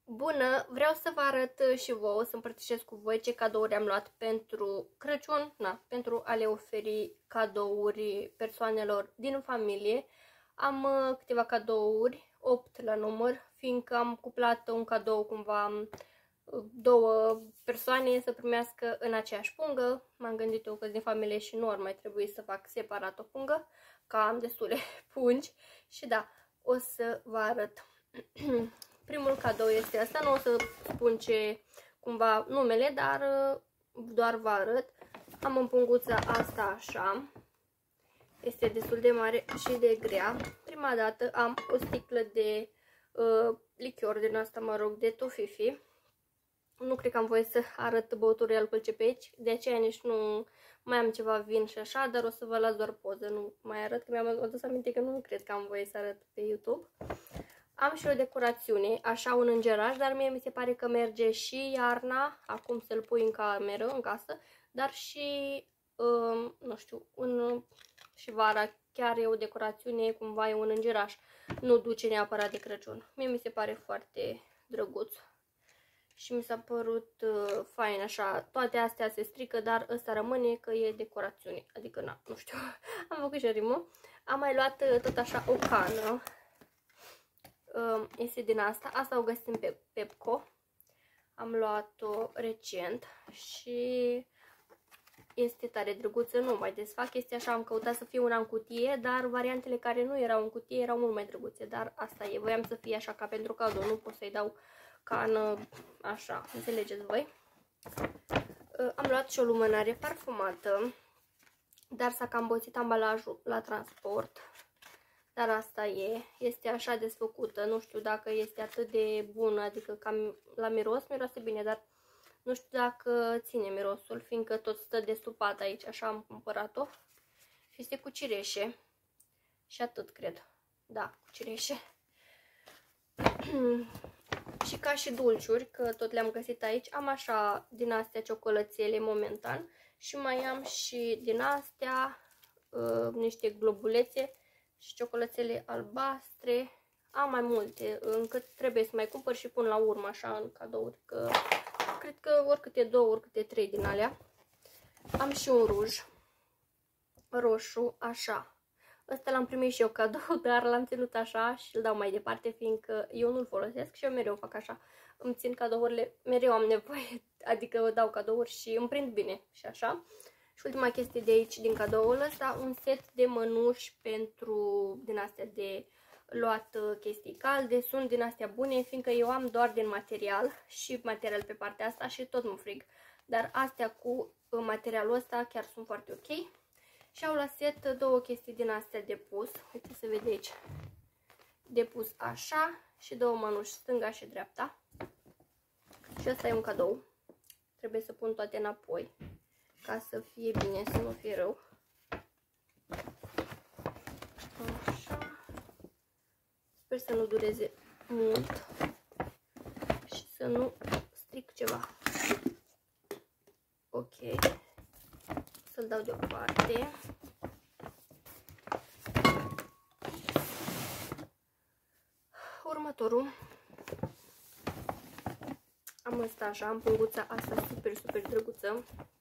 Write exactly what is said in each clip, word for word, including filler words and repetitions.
Bună! Vreau să vă arăt și vouă, să împărtășesc cu voi ce cadouri am luat pentru Crăciun, na, pentru a le oferi cadouri persoanelor din familie. Am uh, câteva cadouri, opt la număr, fiindcă am cuplat un cadou cumva uh, două persoane să primească în aceeași pungă. M-am gândit eu că din familie și nu ar mai trebui să fac separat o pungă, că am destule pungi și da, o să vă arăt. Primul cadou este asta, nu o să spun ce cumva numele, dar doar vă arăt. Am în punguța asta așa, este destul de mare și de grea. Prima dată am o sticlă de uh, lichior din asta, mă rog, de tofifi. Nu cred că am voie să arăt băuturile alcoolice pe aici, de aceea nici nu mai am ceva vin și așa, dar o să vă las doar poză, nu mai arăt, că mi-am adus aminte că nu cred că am voie să arăt pe YouTube. Am și o decorațiune, așa un îngeraș, dar mie mi se pare că merge și iarna, acum să-l pui în cameră, în casă, dar și, um, nu știu, în, și vara chiar e o decorațiune, cumva e un îngeraș, nu duce neapărat de Crăciun. Mie mi se pare foarte drăguț și mi s-a părut uh, fain așa, toate astea se strică, dar ăsta rămâne că e decorațiune, adică na, nu știu, am făcut și rimă. Am mai luat uh, tot așa o cană. Este din asta, asta o găsim pe Pepco, am luat-o recent și este tare drăguță, nu mai desfac, este așa, am căutat să fie una în cutie, dar variantele care nu erau în cutie erau mult mai drăguțe, dar asta e, voiam să fie așa ca pentru cadou, nu pot să-i dau cană așa, înțelegeți voi? Am luat și o lumânare parfumată, dar s-a cam boțit ambalajul la transport. Dar asta e, este așa desfăcută, nu știu dacă este atât de bună, adică cam la miros, miroase bine, dar nu știu dacă ține mirosul, fiindcă tot stă destupat aici, așa am cumpărat-o. Și este cu cireșe și atât, cred, da, cu cireșe. Și ca și dulciuri, că tot le-am găsit aici, am așa din astea ciocolățele momentan și mai am și din astea uh, niște globulețe și ciocolățele albastre. Am mai multe, încât trebuie să mai cumpăr și pun la urmă așa în cadouri, că cred că oricâte două, oricâte trei din alea. Am și un ruj roșu, așa. Ăsta l-am primit și eu cadou, dar l-am ținut așa și îl dau mai departe, fiindcă eu nu-l folosesc și eu mereu fac așa. Îmi țin cadourile, mereu am nevoie, adică o dau cadouri și îmi prind bine și așa. Și ultima chestie de aici, din cadoul ăsta, un set de mănuși pentru din astea de luat chestii calde. Sunt din astea bune, fiindcă eu am doar din material și material pe partea asta și tot mă frig. Dar astea cu materialul ăsta chiar sunt foarte ok. Și au la set două chestii din astea de pus. Uite să vede aici. De pus așa și două mănuși, stânga și dreapta. Și ăsta e un cadou. Trebuie să pun toate înapoi, ca să fie bine, să nu fie rău. Așa. Sper să nu dureze mult și să nu stric ceva. Ok. Să-l dau deoparte. Următorul. Am ăsta așa, am punguța asta super, super drăguță.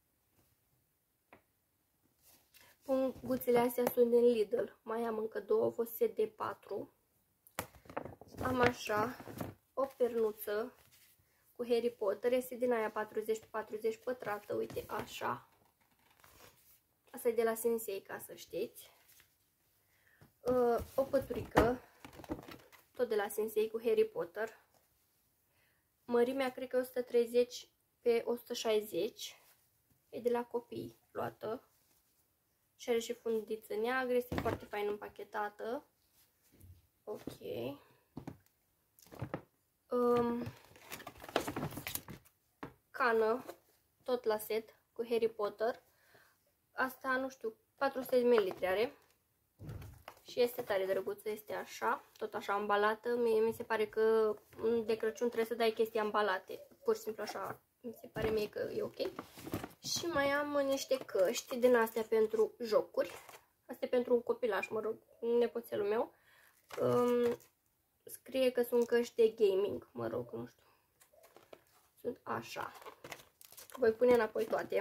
Punguțele astea sunt din Lidl. Mai am încă două, au fost set de patru. Am așa o pernuță cu Harry Potter. Este din aia patruzeci pe patruzeci pătrată, uite, așa. Asta e de la Sensei, ca să știți. O păturică, tot de la Sensei, cu Harry Potter. Mărimea cred că o sută treizeci pe o sută șaizeci. E de la copii luată. Și are și fundiță neagră, este foarte fain împachetată. Ok. Um, cană, tot la set, cu Harry Potter. Asta, nu știu, patru sute de mililitri are. Și este tare drăguță, este așa, tot așa ambalată. Mie mi se pare că de Crăciun trebuie să dai chestii ambalate. Pur și simplu așa, mi se pare mie că e ok. Și mai am niște căști din astea pentru jocuri. Asta e pentru un copilaș, mă rog, nepoțelul meu. Um, scrie că sunt căști de gaming, mă rog, nu știu. Sunt așa. Voi pune înapoi toate.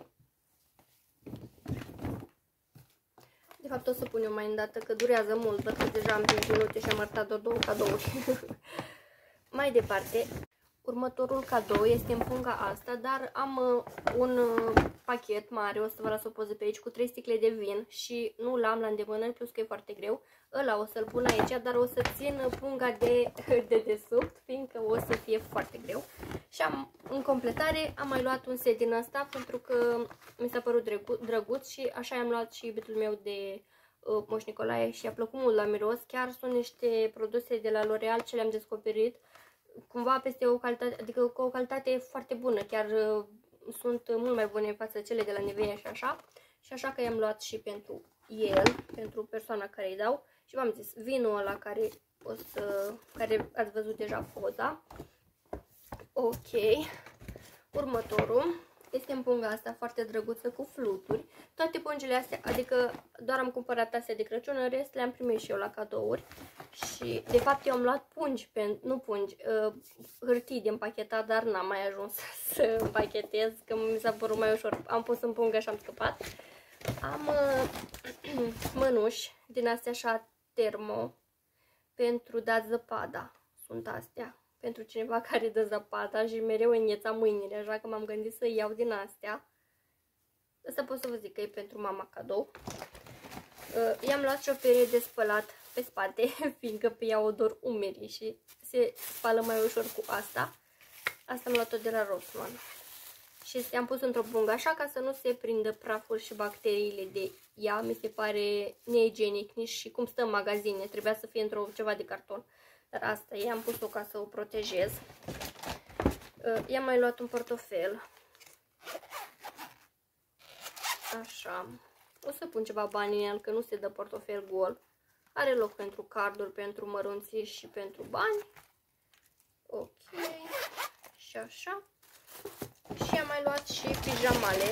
De fapt o să pun eu mai îndată, că durează mult, văd că deja am cinci minute și am arătat doar două cadouri. Mai departe, următorul cadou este în punga asta, dar am uh, un uh, pachet mare, o să vă las o poză pe aici, cu trei sticle de vin și nu l-am la îndemână, plus că e foarte greu. Ăla o să-l pun aici, dar o să țin punga de, de desubt, fiindcă o să fie foarte greu. Și am, în completare am mai luat un set din asta, pentru că mi s-a părut drăguț și așa am luat și bitul meu de uh, Moș Nicolae și a plăcut mult la miros. Chiar sunt niște produse de la L'Oreal ce le-am descoperit, cumva peste o calitate, adică cu o calitate foarte bună, chiar uh, sunt mult mai bune față de cele de la Nivea și așa. Și așa că i-am luat și pentru el, pentru persoana care îi dau. Și v-am zis, vinul ăla care, o să, care ați văzut deja poza. Ok. Următorul este în punga asta foarte drăguță cu fluturi. Toate pungile astea, adică doar am cumpărat astea de Crăciun, în rest le-am primit și eu la cadouri. Și de fapt eu am luat pungi, pe, nu pungi, uh, hârtii de împachetat, dar n-am mai ajuns să împachetez, că mi s-a părut mai ușor. Am pus în pungă și am scăpat. Am uh, mănuși din astea așa termo pentru dat zăpada. Sunt astea. Pentru cineva care dă zăpada și mereu îngheța mâinile, așa că m-am gândit să iau din astea. Asta pot să vă zic că e pentru mama cadou. Uh, I-am luat și o perie de spălat pe spate, fiindcă pe ea o dor umerii și se spală mai ușor cu asta. Asta am luat-o de la Rossmann. Și i-am pus într-o pungă așa ca să nu se prindă praful și bacteriile de ea. Mi se pare neigienic, nici și cum stă în magazine. Trebuia să fie într-o ceva de carton. Dar asta i-am pus-o ca să o protejez. I-am mai luat un portofel. Așa. O să pun ceva bani în el, că nu se dă portofel gol. Are loc pentru carduri, pentru mărunții și pentru bani. Ok. Și așa. Și am mai luat și pijamale.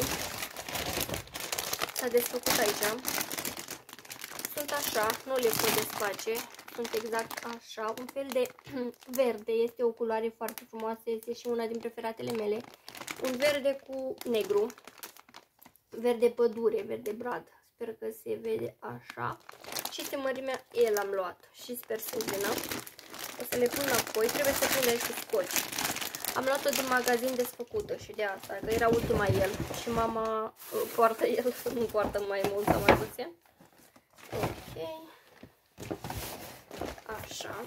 S-a desfăcut aici. Sunt așa, nu le pot desface. Sunt exact așa, un fel de verde, este o culoare foarte frumoasă, este și una din preferatele mele. Un verde cu negru, verde pădure, verde brad, sper că se vede așa. Și este mărimea el am luat și sper să vină. O să le pun înapoi, trebuie să pun și scoci. Am luat-o din magazin desfăcută și de asta, că era ultima el și mama poartă el, nu poartă mai mult sau mai puțin. Ok. Așa.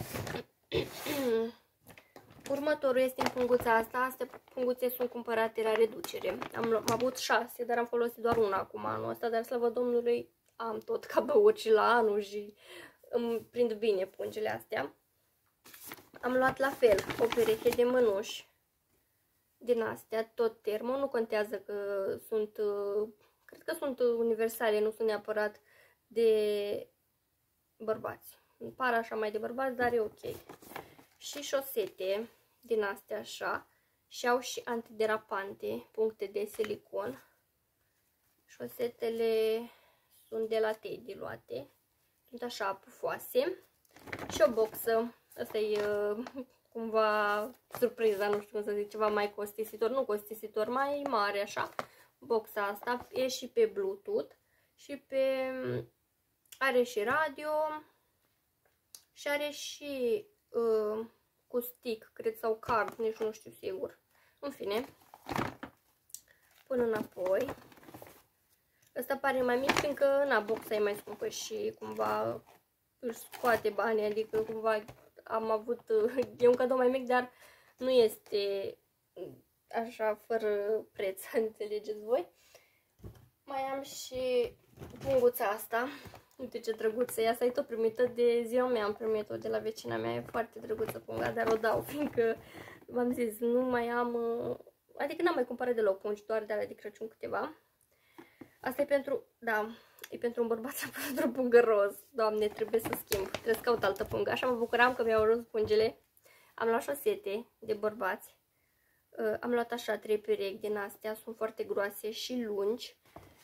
Următorul este în punguța asta. Astea punguțe sunt cumpărate la reducere. Am, am avut șase, dar am folosit doar una acum anul ăsta, dar slavă Domnului am tot cadouri și la anul și îmi prind bine pungile astea. Am luat la fel o pereche de mănuși din astea, tot termo, nu contează că sunt, cred că sunt universale, nu sunt neapărat de bărbați. Îmi par așa mai de bărbați, dar e ok. Și șosete din astea așa. Și au și antiderapante, puncte de silicon. Șosetele sunt de la Teddy luate. Sunt așa pufoase. Și o boxă. Asta e uh, cumva surpriza, nu știu cum să zic, ceva mai costisitor. Nu costisitor, mai mare așa. Boxa asta e și pe Bluetooth. Și pe... are și radio. Și are și uh, cu stick, cred, sau card, nici nu știu sigur. În fine, pun înapoi. Ăsta pare mai mic, fiindcă, na, boxa e mai scumpă și cumva își scoate bani, adică cumva am avut, e un cadou mai mic, dar nu este așa fără preț, înțelegeți voi. Mai am și punguța asta. Uite ce drăguță e, asta e tot primită de ziua mea, am primit-o de la vecina mea, e foarte drăguță punga, dar o dau, fiindcă, v-am zis, nu mai am, adică n-am mai cumpărat deloc pungi, doar de alea de Crăciun câteva. Asta e pentru, da, e pentru un bărbat, am pus într-o pungă roz, Doamne, trebuie să schimb, trebuie să caut altă pungă, așa mă bucuram că mi-au roz pungile. Am luat șosete de bărbați, am luat așa trei perechi din astea, sunt foarte groase și lungi.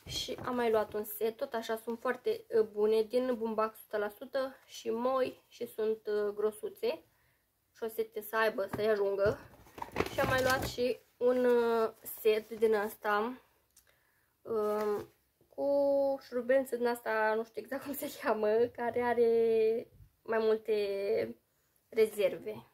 Și am mai luat un set, tot așa sunt foarte bune, din bumbac o sută la sută și moi și sunt grosuțe. Șosete să aibă, să-i ajungă. Și am mai luat și un set din asta um, cu șurubență din asta, nu știu exact cum se cheamă, care are mai multe rezerve.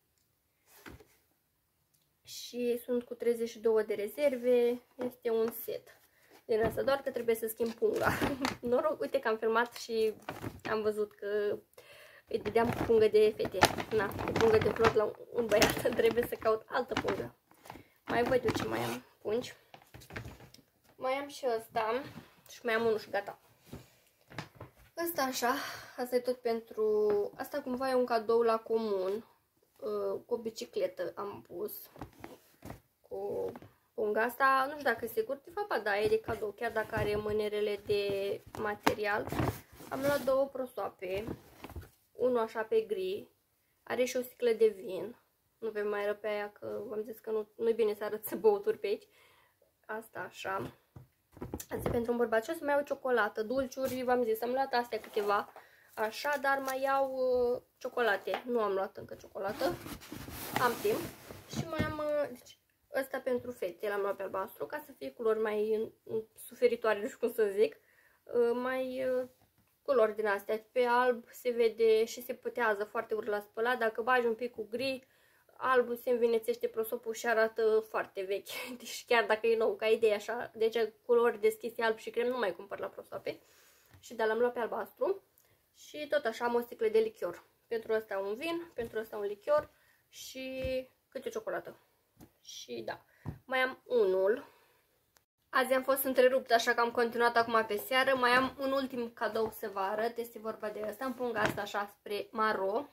Și sunt cu treizeci și două de rezerve, este un set din asta, doar că trebuie să schimb punga. Noroc, uite că am filmat și am văzut că îi dădeam cu pungă de fete. Na, cu pungă de flori la un băiat, trebuie să caut altă pungă. Mai văd eu ce mai am pungi. Mai am și ăsta și mai am unul și gata. Ăsta așa, asta e tot pentru... Asta cumva e un cadou la comun. Cu o bicicletă am pus. Cu punga asta, nu știu dacă e sigur, de fapt da, e de cadou, chiar dacă are mânerele de material. Am luat două prosoape, unul așa pe gri, are și o sticlă de vin. Nu vei mai răpi aia, că v-am zis că nu, nu-i bine să arăți băuturi pe aici. Asta așa. Asta pentru un bărbat. Și o să mai iau ciocolată, dulciuri, v-am zis, am luat astea câteva. Așa, dar mai iau uh, ciocolate. Nu am luat încă ciocolată. Am timp. Și mai am... Uh, deci, ăsta pentru fete, l-am luat pe albastru, ca să fie culori mai suferitoare, nu știu cum să zic. Uh, mai uh, culori din astea. Pe alb se vede și se putează foarte urât la spălat. Dacă bagi un pic cu gri, albul se învinețește prosopul și arată foarte vechi. Deci chiar dacă e nou, ca idee așa. Deci culori deschise alb și crem nu mai cumpăr la prosoape. Și de l-am luat pe albastru. Și tot așa am o sticlă de lichior. Pentru asta un vin, pentru asta un lichior și câte o ciocolată. Și da, mai am unul. Azi am fost întreruptă, așa că am continuat acum pe seară. Mai am un ultim cadou să vă arăt. Este vorba de ăsta. Îmi pun asta așa spre maro.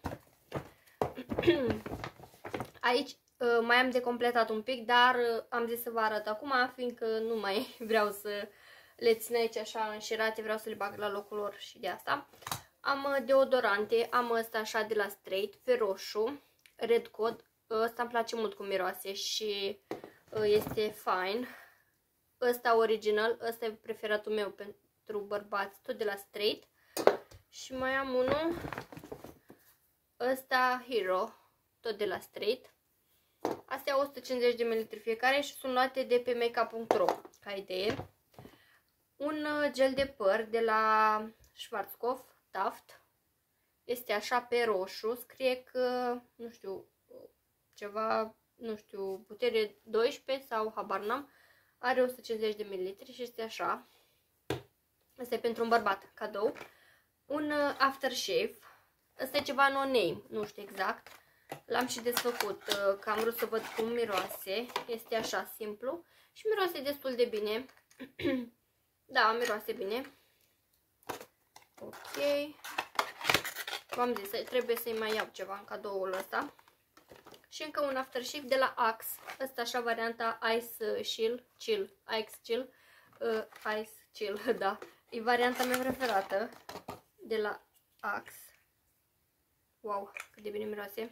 Aici mai am de completat un pic, dar am zis să vă arăt acum, fiindcă nu mai vreau să le țin aici așa înșirate, vreau să le bag la locul lor și de asta. Am deodorante, am ăsta așa de la Straight, pe roșu, Red Code. Ăsta îmi place mult cum miroase și este fine. Ăsta original, ăsta e preferatul meu pentru bărbați, tot de la Straight. Și mai am unul, ăsta Hero, tot de la Straight. Astea o sută cincizeci de mililitri fiecare și sunt luate de pe makeup punct ro, ca idee. Un gel de păr de la Schwarzkopf, Taft. Este așa pe roșu, scrie că, nu știu, ceva, nu știu, putere doisprezece sau habar n-am. Are o sută cincizeci de mililitri și este așa. Asta e pentru un bărbat, cadou. Un aftershave. Asta e ceva no-name, nu știu exact. L-am și desfăcut, că am vrut să văd cum miroase. Este așa, simplu. Și miroase destul de bine. Da, miroase bine. Ok. V-am zis, trebuie să-i mai iau ceva în cadoul ăsta. Și încă un aftershave de la Axe. Asta așa varianta Ice Chill. Chill. Ice Chill. Uh, Ice Chill, da. E varianta mea preferată. De la Axe. Wow, cât de bine miroase.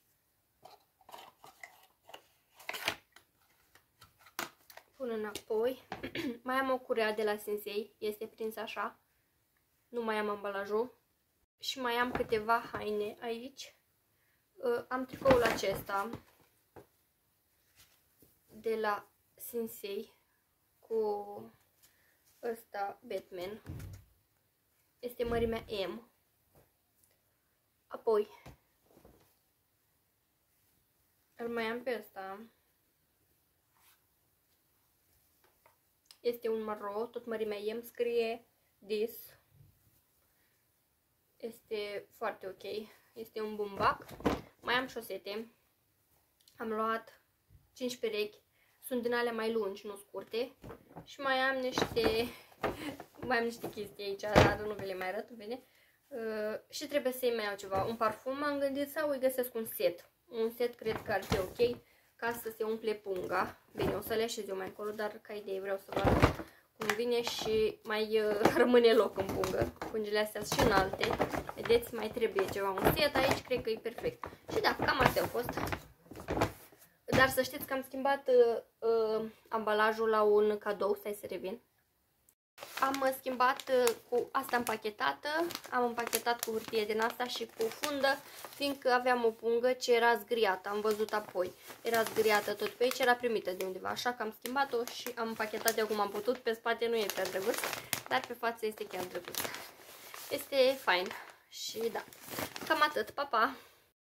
Pun înapoi. Mai am o curea de la Sensei. Este prins așa. Nu mai am ambalajul. Și mai am câteva haine aici. Uh, am tricoul acesta de la Sensei cu ăsta Batman. Este mărimea M. Apoi îl mai am pe ăsta. Este un maro, tot mărimea M, scrie This. Este foarte ok. Este un bumbac. Mai am șosete. Am luat cinci perechi. Sunt din alea mai lungi, nu scurte. Și mai am niște mai am niște chestii aici, dar nu vi le mai arăt, bine. Uh, și trebuie să-i mai iau ceva. Un parfum m-am gândit sau îi găsesc un set. Un set cred că ar fi ok ca să se umple punga. Bine, o să le așez eu mai încolo, dar ca idee vreau să vă arăt cum vine și mai uh, rămâne loc în pungă. Pungile astea sunt și înalte. Vedeți, mai trebuie ceva, un set aici, cred că e perfect. Și da, cam astea au fost. Dar să știți că am schimbat uh, uh, ambalajul la un cadou, stai să revin. Am schimbat cu asta împachetată, am împachetat cu hârtie din asta și cu fundă, fiindcă aveam o pungă ce era zgriată, am văzut apoi. Era zgriată tot pe aici, era primită de undeva, așa că am schimbat-o și am împachetat de cum am putut. Pe spate nu e prea drăguț, dar pe față este chiar drăguț. Este fain și da, cam atât, pa, pa!